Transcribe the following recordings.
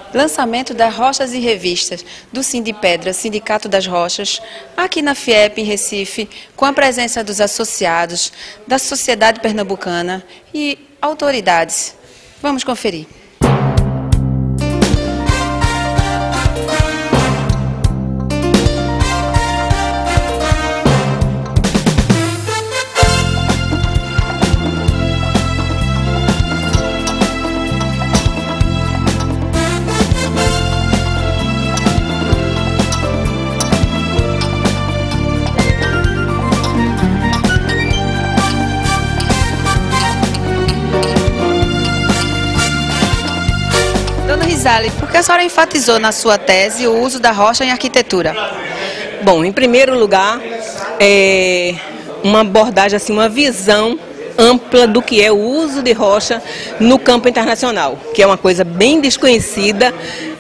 Lançamento das Rochas e Revistas do Sindipedra, Sindicato das Rochas, aqui na FIEP, em Recife, com a presença dos associados, da sociedade pernambucana e autoridades. Vamos conferir. Dona Rizali, por que a senhora enfatizou na sua tese o uso da rocha em arquitetura? Bom, em primeiro lugar, uma abordagem, assim, uma visão ampla do que é o uso de rocha no campo internacional, que é uma coisa bem desconhecida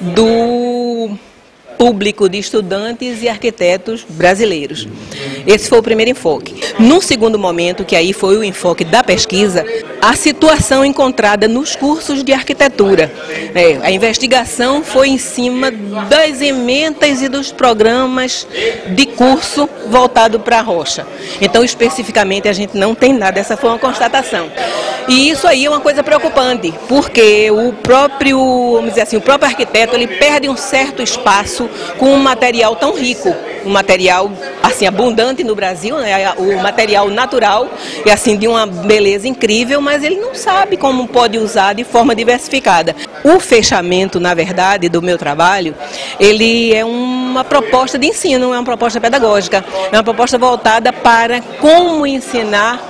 do público de estudantes e arquitetos brasileiros. Esse foi o primeiro enfoque. No segundo momento, que aí foi o enfoque da pesquisa, a situação encontrada nos cursos de arquitetura. A investigação foi em cima das emendas e dos programas de curso voltado para a rocha. Então, especificamente, a gente não tem nada, essa foi uma constatação. E isso aí é uma coisa preocupante, porque o próprio, vamos dizer assim, o próprio arquiteto, ele perde um certo espaço com um material tão rico, um material assim abundante no Brasil, né? O material natural e assim de uma beleza incrível, mas ele não sabe como pode usar de forma diversificada. O fechamento, na verdade, do meu trabalho, ele é uma proposta de ensino, é uma proposta pedagógica, é uma proposta voltada para como ensinar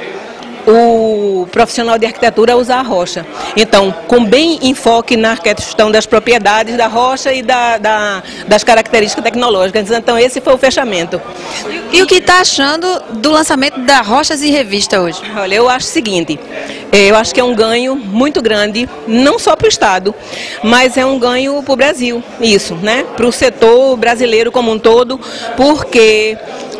o profissional de arquitetura a usar a rocha. Então, com bem enfoque na questão das propriedades da rocha e das características tecnológicas. Então, esse foi o fechamento. E o que está achando do lançamento da Rochas e Revista hoje? Olha, eu acho o seguinte, eu acho que é um ganho muito grande, não só para o Estado, mas é um ganho para o Brasil, isso, né? Para o setor brasileiro como um todo, porque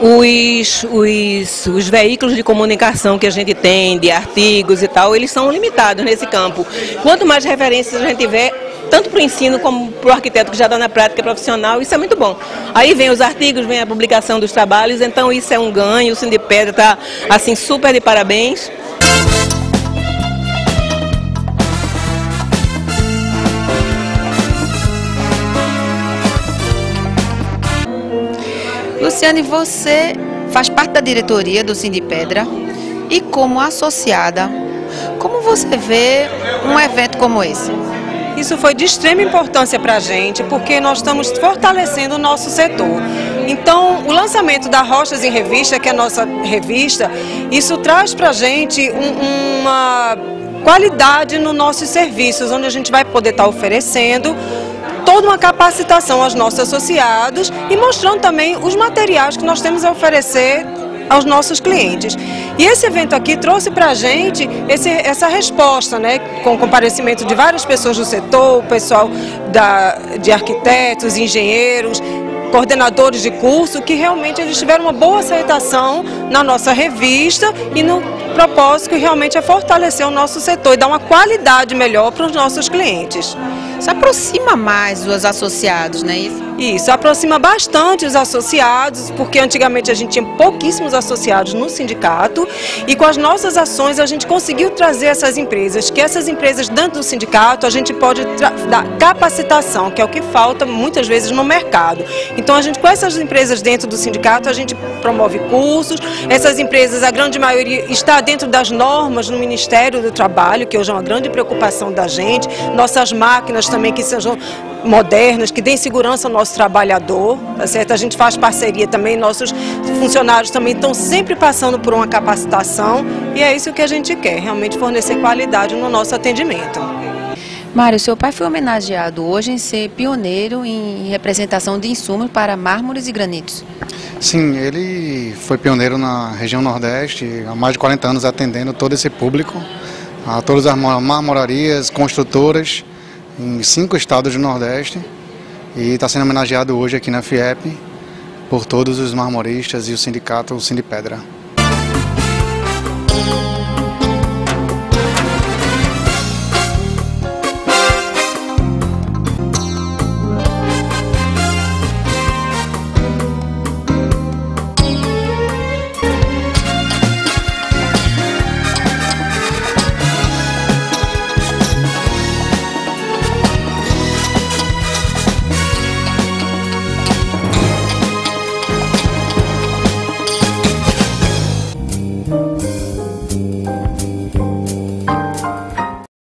os veículos de comunicação que a gente tem, de artigos e tal, eles são limitados nesse campo. Quanto mais referências a gente tiver, tanto para o ensino como para o arquiteto que já está na prática profissional, isso é muito bom. Aí vem os artigos, vem a publicação dos trabalhos, então isso é um ganho, o Sindipedra está assim super de parabéns. Luciane, você faz parte da diretoria do Sindipedra e como associada, como você vê um evento como esse? Isso foi de extrema importância para a gente, porque nós estamos fortalecendo o nosso setor. Então, o lançamento da Rochas em Revista, que é a nossa revista, isso traz para a gente uma qualidade nos nossos serviços, onde a gente vai poder estar oferecendo toda uma capacitação aos nossos associados e mostrando também os materiais que nós temos a oferecer aos nossos clientes. E esse evento aqui trouxe para a gente essa resposta, né, com o comparecimento de várias pessoas do setor, o pessoal de arquitetos, engenheiros, coordenadores de curso, que realmente eles tiveram uma boa aceitação na nossa revista e no propósito que realmente é fortalecer o nosso setor e dar uma qualidade melhor para os nossos clientes. Isso aproxima mais os associados, não é isso? Isso, aproxima bastante os associados, porque antigamente a gente tinha pouquíssimos associados no sindicato e com as nossas ações a gente conseguiu trazer essas empresas, que essas empresas dentro do sindicato a gente pode dar capacitação, que é o que falta muitas vezes no mercado. Então a gente com essas empresas dentro do sindicato a gente promove cursos, essas empresas, a grande maioria está dentro das normas no Ministério do Trabalho, que hoje é uma grande preocupação da gente, nossas máquinas também que sejam modernas, que deem segurança ao nosso trabalhador, tá certo? A gente faz parceria também, nossos funcionários também estão sempre passando por uma capacitação e é isso que a gente quer, realmente fornecer qualidade no nosso atendimento. Mário, seu pai foi homenageado hoje em ser pioneiro em representação de insumos para mármores e granitos. Sim, ele foi pioneiro na região Nordeste, há mais de 40 anos atendendo todo esse público, a todas as marmorarias, construtoras, em 5 estados do Nordeste, e está sendo homenageado hoje aqui na FIEP por todos os marmoristas e o sindicato Sindipedra.